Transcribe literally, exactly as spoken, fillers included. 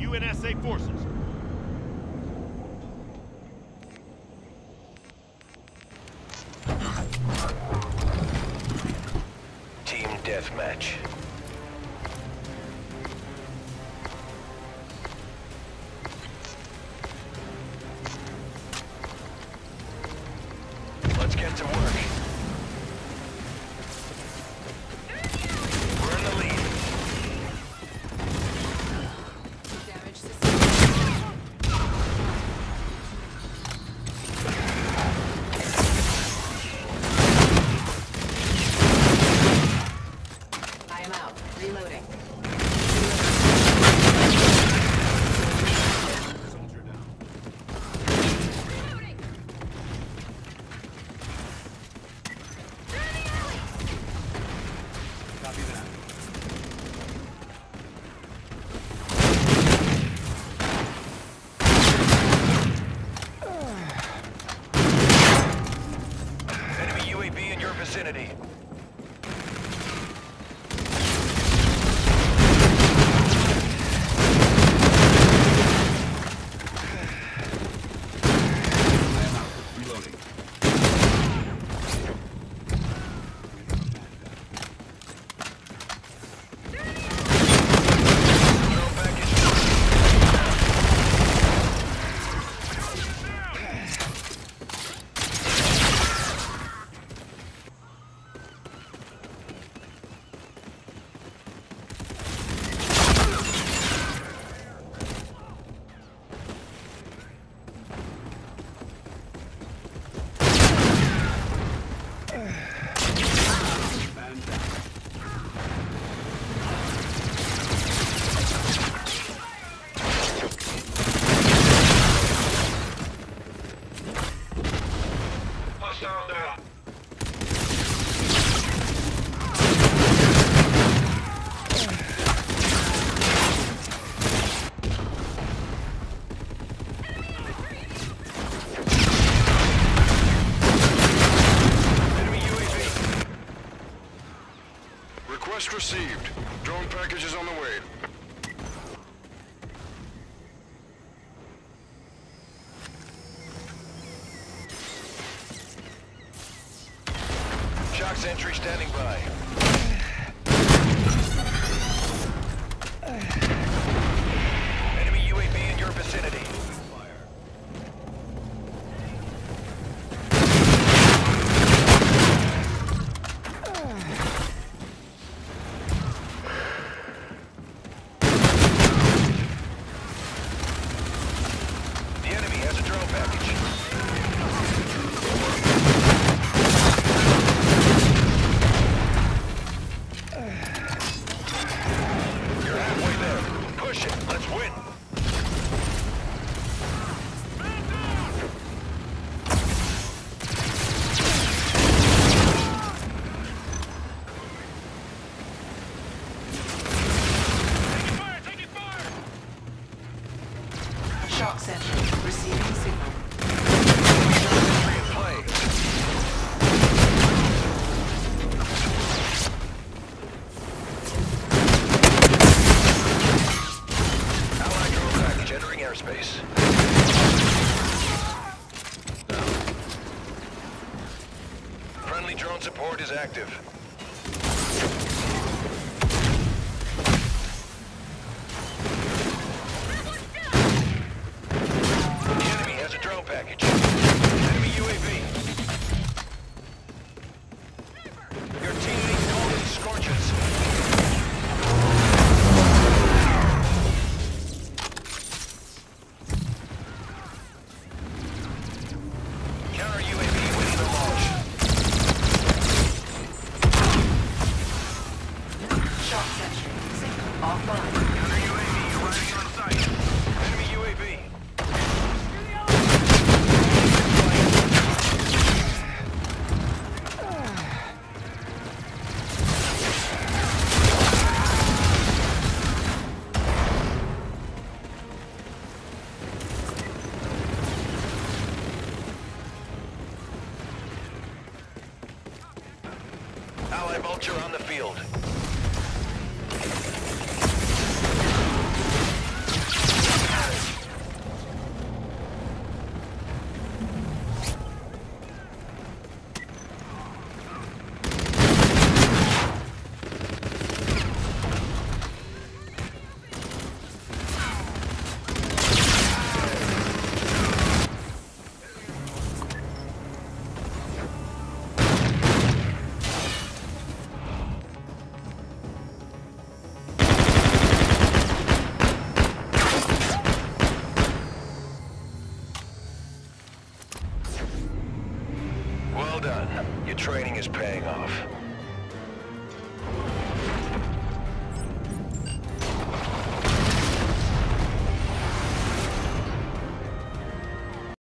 U N S A forces. Team deathmatch. Let's get to work. We're in the lead. Damage sustained. I am out. Reloading. Soldier down. Reloading. Copy that. Enemy U A V in your vicinity. Reloading. Drone package. Man down. Hostile down. Enemy U A V. Request received. Drone package is on the way. Shock sentry standing by. Enemy U A V in your vicinity. The enemy has a drone package. You're halfway there. Push it. Let's win. Taking fire! Taking fire! Shock sentry. Receiving signal. Play. Allied drone package entering airspace. Friendly drone support is active. The enemy has a drone package. Enemy U A V. Your teammate totally scorches. Counter U A V waiting to launch. Shock sentry. Signal offline. Counter U A V arriving on site. Enemy U A V. Allied Vulture on the field. Well done. Your training is paying off.